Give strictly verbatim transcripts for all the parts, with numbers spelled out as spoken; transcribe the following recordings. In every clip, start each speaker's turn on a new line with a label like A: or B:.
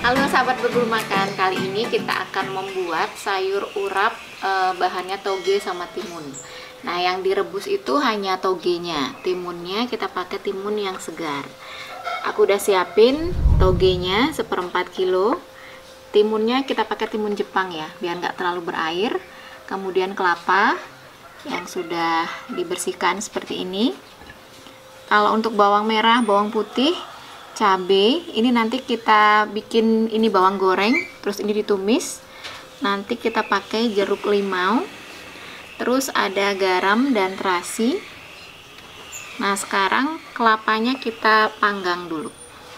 A: Halo sahabat berburu makan, kali ini kita akan membuat sayur urap, eh, bahannya toge sama timun. Nah, yang direbus itu hanya togenya, timunnya kita pakai timun yang segar. Aku udah siapin togenya seperempat kilo, timunnya kita pakai timun Jepang ya, biar nggak terlalu berair. Kemudian kelapa yang sudah dibersihkan seperti ini. Kalau untuk bawang merah, bawang putih, cabai, ini nanti kita bikin ini bawang goreng, terus ini ditumis. Nanti kita pakai jeruk limau, terus ada garam dan terasi. Nah, sekarang kelapanya kita panggang dulu.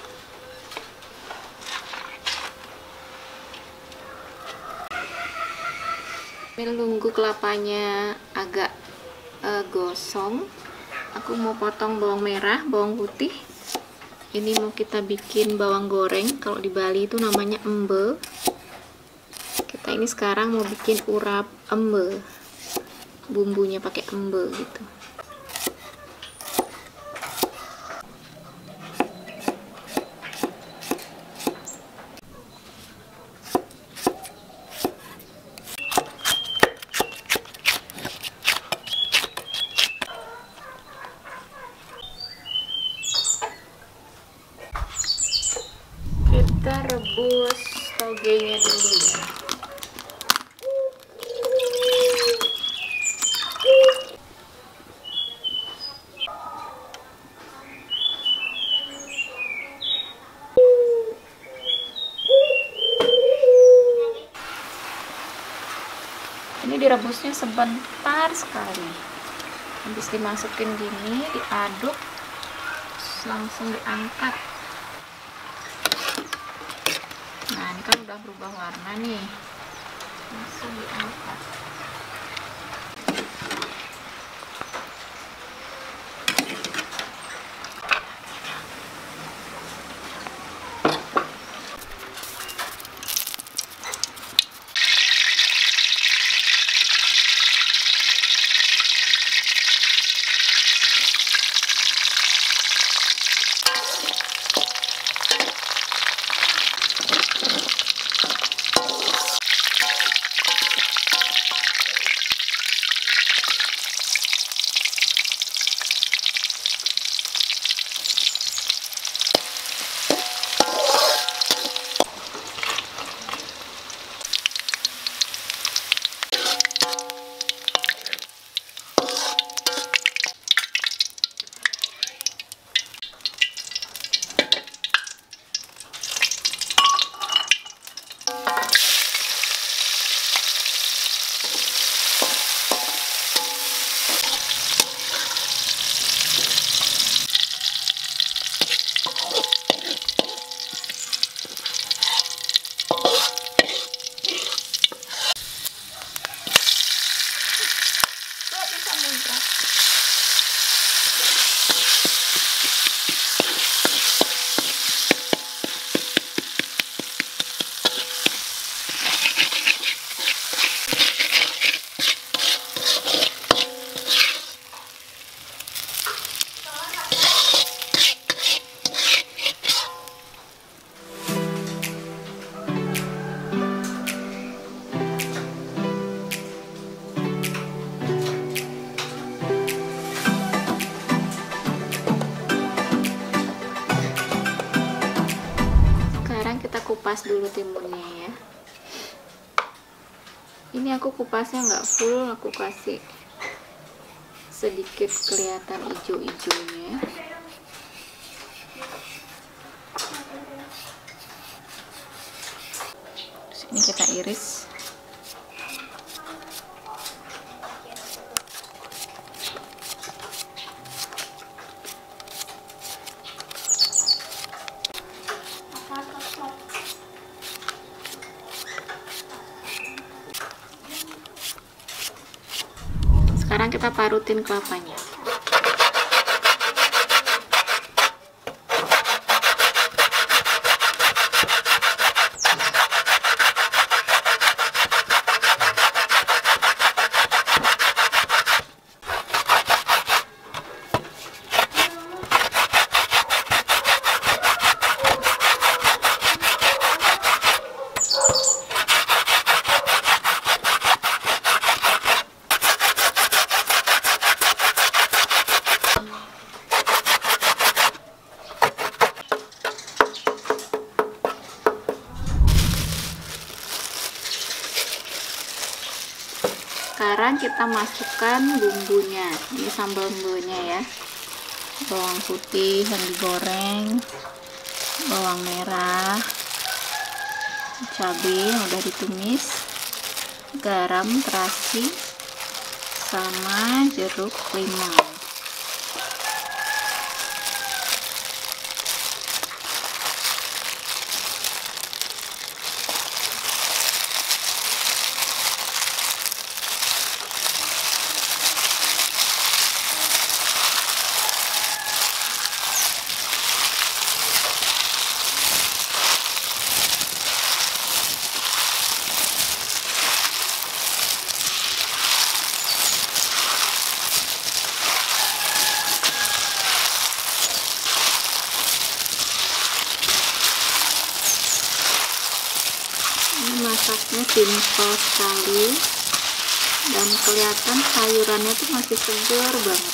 A: Menunggu kelapanya agak uh, gosong, aku mau potong bawang merah, bawang putih. Ini mau kita bikin bawang goreng, kalau di Bali itu namanya embe. Kita ini sekarang mau bikin urap embe, bumbunya pakai embe gitu. Kita rebus togenya dulu ya. Ini direbusnya sebentar sekali. Habis dimasukin gini, diaduk, langsung diangkat. Nah, ini kan udah berubah warna nih, langsung diangkat. Kita kupas dulu timunnya ya. Ini aku kupasnya nggak full, aku kasih sedikit kelihatan hijau-hijaunya. Terus ini kita iris. Sekarang kita parutin kelapanya. sekarang kita masukkan bumbunya. Ini sambal bumbunya ya. Bawang putih yang digoreng, bawang merah, cabai yang udah ditumis, garam, terasi, sama jeruk limau. Masaknya simpel sekali dan kelihatan sayurannya tuh masih segar banget,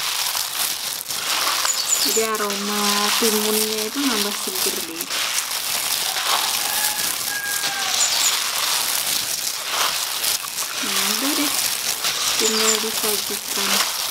A: jadi aroma timunnya itu nambah seger deh. Nah udah deh, tinggal disajikan.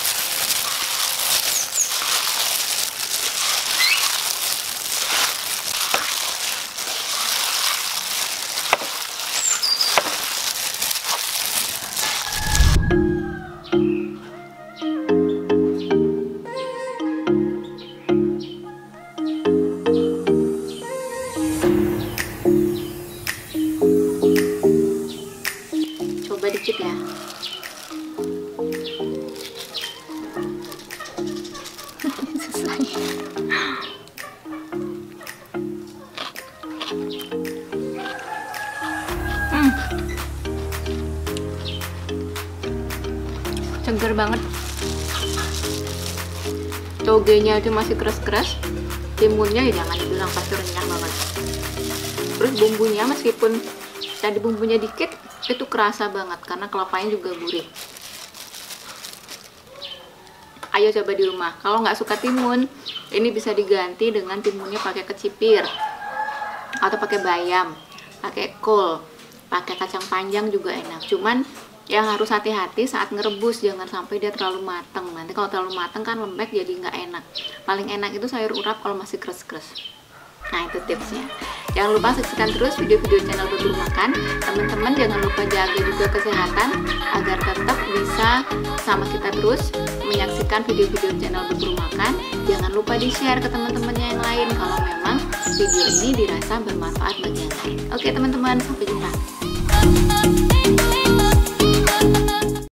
A: Coba dikit ya. Susah ya. Hmm. Seger banget. Togenya itu masih keras-keras. Timunnya ya jangan dibilang pasti renyah banget. Terus bumbunya meskipun tadi bumbunya dikit, itu kerasa banget karena kelapanya juga gurih. Ayo coba di rumah. Kalau nggak suka timun, ini bisa diganti dengan timunnya pakai kecipir atau pakai bayam, pakai kol, pakai kacang panjang juga enak. Cuman yang harus hati-hati saat ngerebus, jangan sampai dia terlalu mateng. Nanti kalau terlalu mateng kan lembek, jadi nggak enak. Paling enak itu sayur urap kalau masih kres-kres. Nah itu tipsnya. Jangan lupa saksikan terus video-video channel Berburu Makan. Teman-teman jangan lupa jaga juga kesehatan agar tetap bisa sama kita terus menyaksikan video-video channel Berburu Makan. Jangan lupa di-share ke teman-temannya yang lain kalau memang video ini dirasa bermanfaat bagi yang lain. Oke teman-teman, sampai jumpa.